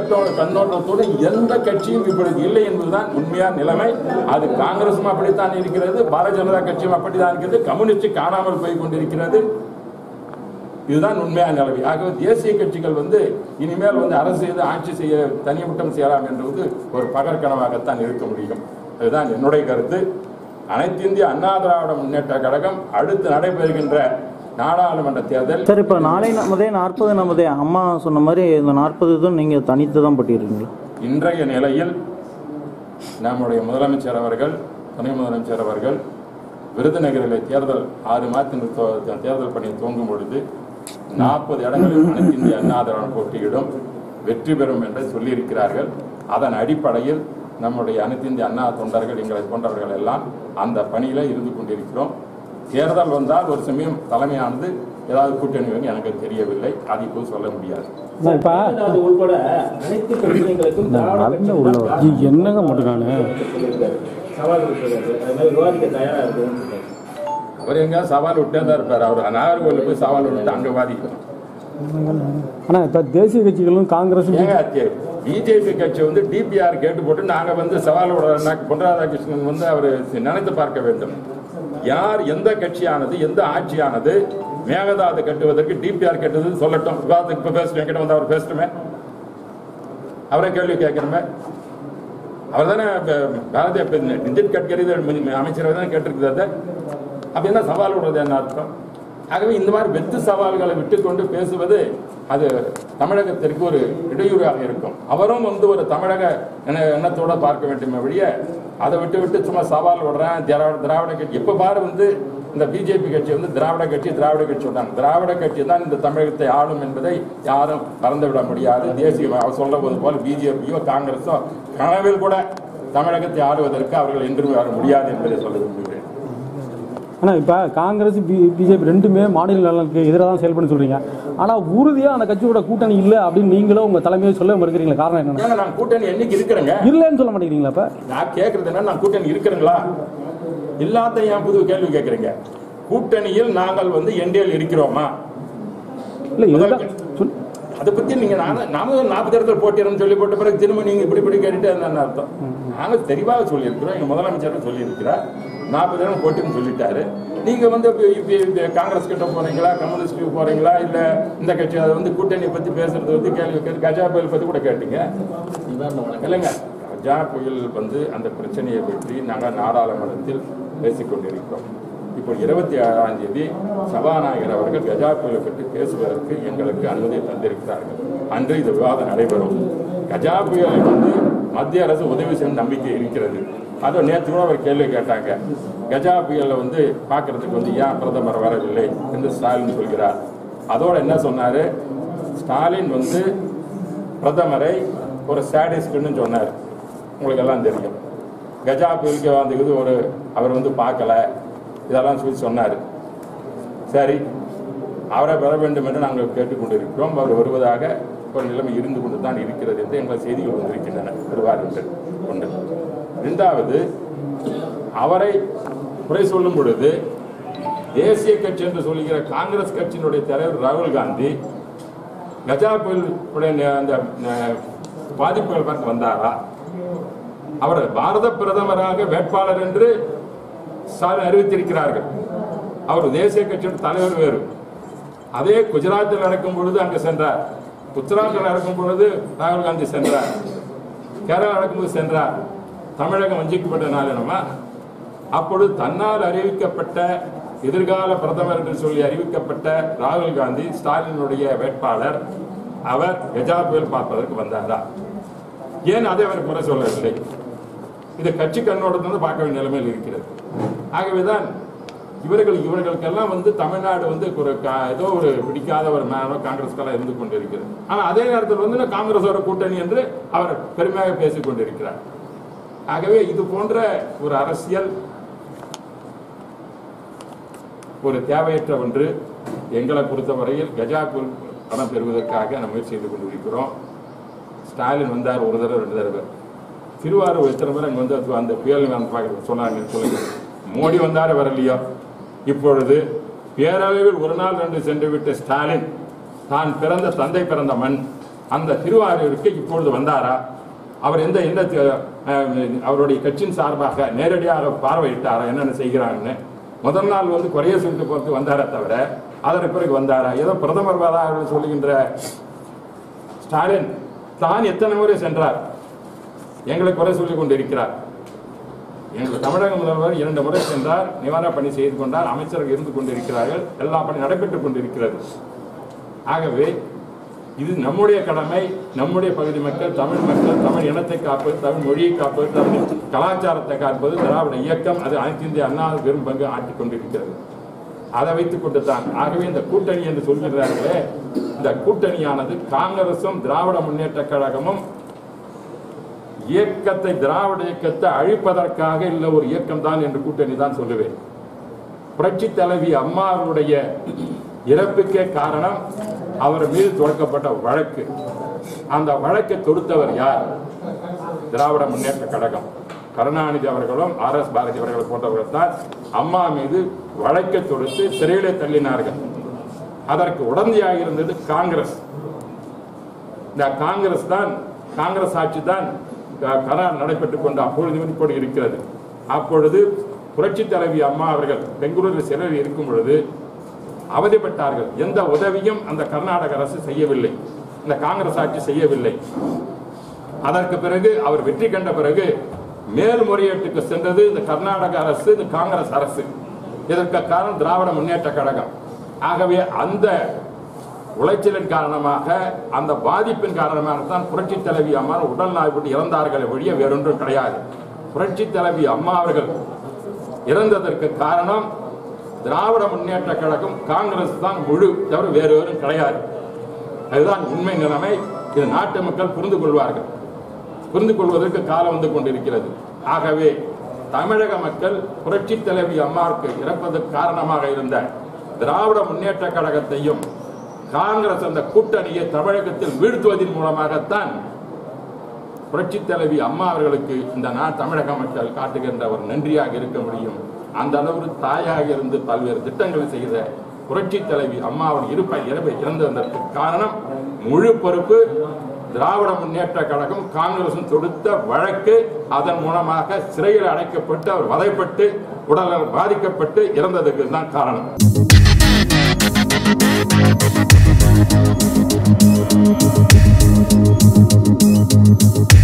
கண்ணோட்டத்தோடு எந்த கட்சியும் இப்பொழுது இல்லை என்பதுதான் உண்மையான நிலைமை. அது காங்கிரசும் அப்படித்தான் இருக்கிறது, பாரதிய ஜனதா கட்சியும் அப்படித்தான் இருக்கிறது, கம்யூனிஸ்ட் காணாமல் போய் கொண்டிருக்கிறது. இதுதான் உண்மையான நிலைமை. ஆகவே தேசிய கட்சிகள் இனிமேல் அரசு செய்து ஆட்சி செய்ய தனிமட்டம் செய்யலாம் என்பது ஒரு பகற்கனவாகத்தான் இருக்க முடியும். இதுதான் என்னுடைய கருத்து. அனைத்து இந்திய அண்ணா திராவிட முன்னேற்ற கழகம் அடுத்து நடைபெறுகின்ற நாடாளுமன்ற தேர்தல் சார், இப்போ நாளை 40 அம்மா சொன்ன மாதிரி இந்த 40 தான் நீங்கள் தனித்து தான் பட்டிருக்கீங்களா? இன்றைய நிலையில் நம்முடைய முதலமைச்சர் அவர்கள், துணை முதலமைச்சர் அவர்கள் விருதுநகரில் தேர்தல் 6 மாதத்திற்கு தேர்தல் பணி துவங்கும் பொழுது 40 இடங்களில் அனைத்து இந்திய அண்ணா திராவிட போட்டியிடும், வெற்றி பெறும் என்று சொல்லியிருக்கிறார்கள். அதன் அடிப்படையில் நம்முடைய அனைத்து இந்திய அண்ணா தொண்டர்கள் எங்களை போன்றவர்கள் எல்லாம் அந்த பணியில இருந்து கொண்டிருக்கிறோம். தேர்தல் வந்தால் ஒரு சமயம் தலைமையானது ஏதாவது கூட்டணி எனக்கு தெரியவில்லை, அது இப்போ சொல்ல முடியாது. உள்பட அனைத்து பிரச்சனைகளுக்கும் என்னங்க மட்டும் சவால் விவாதிக்க தயாரா இருக்கு. அவர் எங்க சவால் விட்டே தான் இருப்பார். அவர் நாகர்கோவில் போய் சவால் விட்டு அங்க வாதிக்கணும். ஆனா இப்ப தேசிய கட்சிகளும் காங்கிரஸ் பிஜேபி கட்சி டிபிஆர் கேட்டு போட்டு நாங்க சவால் விட பொன் ராதாகிருஷ்ணன் அவர் நினைத்து பார்க்க வேண்டும். யார் எந்த கட்சியானது எந்த ஆட்சியானது மேகதாது கட்டுவதற்கு டிபிஆர் கேட்டது சொல்லட்டும். விவாதத்துக்கு இப்ப பேசுறேன், என்கிட்ட அவர் பேசட்டுமே, அவரை கேள்வி கேட்கணுமே. அவர் தானே நிதின் கட்கரி அமைச்சரவை தானே கேட்டிருக்கிறது. அப்ப என்ன சவால் விடுறது என்ன அர்த்தம்? ஆகவே இந்த மாதிரி வெத்து சவால்களை விட்டுக்கொண்டு பேசுவது அது தமிழகத்திற்கு ஒரு இடையூறாக இருக்கும். அவரும் ஒரு தமிழக எண்ணத்தோட பார்க்க வேண்டுமே வழிய அதை விட்டு சும்மா சவால் விடுறேன். திராவிட கட்சி எப்ப பாரு இந்த பிஜேபி கட்சி திராவிட கட்சி சொல்றாங்க. திராவிட கட்சி தான் இந்த தமிழகத்தை ஆளும் என்பதை யாரும் மறந்துவிட முடியாது. தேசிய அவர் சொல்றது போல பிஜேபியோ காங்கிரஸோ கனவில் கூட தமிழகத்தை ஆளுவதற்கு அவர்கள் என்றும் வர முடியாது என்பதை சொல்ல விரும்புகிறேன். ஆனால் இப்போ காங்கிரஸ் பிஜேபி ரெண்டுமே மாநில நலனுக்கு எதிராக தான் செயல்படுன்னு சொல்றீங்க. ஆனால் உறுதியாக அந்த கட்சியோட கூட்டணி இல்லை அப்படின்னு நீங்களும் உங்க தலைமையை சொல்ல மறுக்கிறீங்களா? காரணம் என்ன? நான் கூட்டணி என்னைக்கு இருக்கிறேங்க இல்லைன்னு சொல்ல மாட்டேங்கிறீங்களா? இப்போ நான் கேட்கறது என்ன, நான் கூட்டணி இருக்கிறீங்களா இல்லாத ஏன் புது கேள்வி கேட்குறீங்க? கூட்டணியில் நாங்கள் என்டிஎல் இருக்கிறோமா? இல்லை, அதை பத்தி நீங்க நாம 40 இடத்துல போட்டிடும் சொல்லி போட்ட பிறகு திரும்ப நீங்க இப்படி கேட்டுட்டு என்ன அர்த்தம்? நாங்க தெளிவாக சொல்லியிருக்கிறோம். எங்க முதலமைச்சர் சொல்லியிருக்கிறார் 40 இடம் போட்டின்னு சொல்லிட்டாரு. நீங்க காங்கிரஸ் கிட்ட போறீங்களா, கம்யூனிஸ்ட் போறீங்களா, இல்ல இந்த கட்சி அதை கூட்டணி பத்தி பேசுறது கேள்வி கேட்டு கஜா புயல் பத்தி கூட கேட்டீங்க இல்லைங்க. கஜா புயல் அந்த பிரச்சனையை பற்றி நாங்கள் நாடாளுமன்றத்தில் பேசிக்கொண்டிருக்கிறோம். இப்போ 27ஆம் தேதி சபாநாயகர் அவர்கள் கஜா புயலை பற்றி பேசுவதற்கு எங்களுக்கு அனுமதி தந்திருக்கிறார்கள். அன்று இந்த விவாதம் நடைபெறும். கஜா புயலை மத்திய அரசு உதவி செய்யும் நம்பிக்கை இருக்கிறது. அதோ நேற்று கூட அவர் கேள்வி கேட்டாங்க. கஜா புயலை பார்க்கறதுக்கு ஏன் பிரதமர் வரவில்லை என்று ஸ்டாலின் சொல்கிறார். அதோட என்ன சொன்னாரு, ஸ்டாலின் பிரதமரை ஒரு சாடிஸ்ட்னு சொன்னார். உங்களுக்கு எல்லாம் தெரியும். கஜா புயலுக்கு அவர் பார்க்கல, இதெல்லாம் சொல்லி சொன்னார். சரி, அவரை பெற வேண்டும் என்று நாங்கள் கேட்டுக்கொண்டிருக்கிறோம். அவர் வருவதாக ஒரு நிலைமை இருந்து கொண்டு தான் இருக்கிறது என்று எங்கள் செய்திகள் வந்திருக்கின்றன. வருவார் என்று ஒன்று. இரண்டாவது, அவரை குறை சொல்லும் பொழுது தேசிய கட்சி என்று சொல்லுகிற காங்கிரஸ் கட்சியினுடைய தலைவர் ராகுல் காந்தி கஜா புயல் அந்த பாதிப்புகள் பார்த்து வந்தாரா? அவர் பாரத பிரதமராக வேட்பாளர் என்று அறிவித்திருக்கிறார்கள். அவர் தேசிய கட்சியின் தலைவர் வேறு. அதே குஜராத்தில் நடக்கும் பொழுது அங்கு சென்றார். குஜராத்தில் நடக்கும் பொழுது ராகுல் காந்தி சென்றார். கேரளா நடக்கும்போது சென்றார். தமிழகம் வஞ்சிக்கப்பட்ட நாள் என்னமா? அப்பொழுது தன்னால் அறிவிக்கப்பட்ட எதிர்கால பிரதமர் என்று சொல்லி அறிவிக்கப்பட்ட ராகுல் காந்தி ஸ்டாலினுடைய வேட்பாளர். அவர் கஜா புயல் பார்ப்பதற்கு வந்தாரா? ஏன் அதை அவர் குறை சொல்லவில்லை? இது கட்சி கண்ணோட்டத்திலிருந்து பார்க்க வேண்டிய நிலைமையில் இருக்கிறது. ஆகவேதான் இவர்களுக்கெல்லாம் தமிழ்நாடு ஏதோ ஒரு பிடிக்காத ஒரு காங்கிரஸ்கெல்லாம் இருந்து கொண்டிருக்கிறது. ஆனா அதே நேரத்தில் காங்கிரஸோட கூட்டணி என்று அவர் பெருமையாக பேசிக் கொண்டிருக்கிறார். ஆகவே இது போன்ற ஒரு அரசியல் ஒரு தேவையற்ற ஒன்று. எங்களை பொறுத்தவரையில் கஜா புயல் பணம் பெறுவதற்காக நம்ம முயற்சி செய்து கொண்டிருக்கிறோம். ஸ்டாலின் வந்தார் ஒரு தடவை 2 தடவை. திருவாரூர் எத்தனை பேர் அங்கே அந்த புயல் சொன்னாங்க சொல்லுங்க. மோடி வந்தாரு வரலையோ? இப்பொழுது பேரளவில் ஒரு நாள் 2 சென்று விட்ட ஸ்டாலின் தான் பிறந்த தந்தை பிறந்த மண் அந்த திருவாரூருக்கு இப்பொழுது வந்தாரா? அவர் எந்த அவருடைய கட்சியின் சார்பாக நேரடியாக பார்வையிட்டாரா என்னென்ன செய்கிறாங்கன்னு? முதல் நாள் வந்து குறைய சொல்லிட்டு போறது வந்தாரா தவிர அதற்கு பிறகு வந்தாரா? ஏதோ பிரதமர் வராக சொல்லுகின்ற ஸ்டாலின் தான் எத்தனை முறை சென்றார்? எங்களை குறை சொல்லிக் கொண்டிருக்கிறார். எங்கள் தமிழக முதல்வர் 2 முறை சென்றார், நிவாரண பணி செய்து கொண்டார், அமைச்சர்கள் இருந்து கொண்டிருக்கிறார்கள், எல்லா பணி நடைபெற்றுக் கொண்டிருக்கிறது. ஆகவே இது நம்முடைய கடமை. நம்முடைய பகுதி மக்கள், தமிழ் இனத்தை காப்பது, தமிழ் மொழியை காப்பது, தமிழ் கலாச்சாரத்தை காப்பது திராவிட இயக்கம். அது அனைத்து இந்திய அண்ணா பெரும் பங்கு ஆற்றிக் கொண்டிருக்கிறது. அதை வைத்துக் கொண்டு தான் ஆகவே இந்த கூட்டணி என்று சொல்கிறார்களே, இந்த கூட்டணியானது காங்கிரசும் திராவிட முன்னேற்ற கழகமும் இயக்கத்தை, திராவிட இயக்கத்தை அழிப்பதற்காக இல்லை ஒரு இயக்கம் தான் என்று கூட்டணி தான் சொல்லுவேன். புரட்சி தலைவி அம்மாவுடைய இறப்புக்கே காரணம் அவர் மீது தொடக்கப்பட்ட வழக்கு. அந்த வழக்கை தொடுத்தவர் யார்? திராவிட முன்னேற்ற கழகம். கருணாநிதி அவர்களும் RS பாரதி அவர்கள் போன்றவர்கள் தான் அம்மா மீது வழக்கை தொடுத்து சிறையிலே தள்ளினார்கள். அதற்கு உடந்தையாக இருந்தது காங்கிரஸ். இந்த காங்கிரஸ் ஆட்சி தான் கரார் நடைபெற்றுக் கொண்டு அப்பொழுது இருக்கிறது. அப்பொழுது புரட்சி தலைவி அம்மா அவர்கள் பெங்களூரில் சிறையில் இருக்கும் பொழுது அவதிப்பட்டார்கள். எந்த உதவியும் அந்த கர்நாடக அரசு செய்யவில்லை, இந்த காங்கிரஸ் ஆட்சி செய்யவில்லை. அதற்கு பிறகு அவர் வெற்றி கண்ட பிறகு மேல்முறையீட்டுக்கு சென்றது இந்த கர்நாடக அரசு, இந்த காங்கிரஸ் அரசு. இதற்கு காரணம் திராவிட முன்னேற்ற கழகம். ஆகவே அந்த உளைச்சலின் காரணமாக, அந்த பாதிப்பின் காரணமாக தான் புரட்சி தலைவி அம்மா உடல் நோய்பட்டு இறந்தார்கள் ஒழிய வேறொன்றும் கிடையாது. புரட்சி தலைவி அம்மா அவர்கள் இறந்ததற்கு காரணம் திராவிட முன்னேற்ற கழகம், காங்கிரஸ் தான் முழு, தவிர வேறு வேறும் கிடையாது. அதுதான் உண்மை நிலைமை. இது நாட்டு மக்கள் புரிந்து கொள்வார்கள். புரிந்து கொள்வதற்கு காலம் வந்து கொண்டிருக்கிறது. ஆகவே தமிழக மக்கள் புரட்சி தலைவி அம்மாவுக்கு இறப்பதற்கு காரணமாக இருந்த திராவிட முன்னேற்ற கழகத்தையும் காங்கிரஸ் அந்த கூட்டணியை தமிழகத்தில் வீழ்த்துவதன் மூலமாகத்தான் புரட்சி தலைவி அம்மா அவர்களுக்கு இந்த தமிழக மக்கள் காட்டுகின்ற ஒரு நன்றியாக இருக்க முடியும். அந்த அளவு தாயாக இருந்து பல்வேறு திட்டங்களை செய்த புரட்சி தலைவி அம்மாவின் இறந்ததற்கு காரணம் முழு பொறுப்பு திராவிட முன்னேற்ற கழகம், காங்கிரசும் தொடுத்த வழக்கு. அதன் மூலமாக சிறையில் அடைக்கப்பட்டு அவர் வதைப்பட்டு உடல் பாதிக்கப்பட்டு இறந்ததுக்கு தான் காரணம்.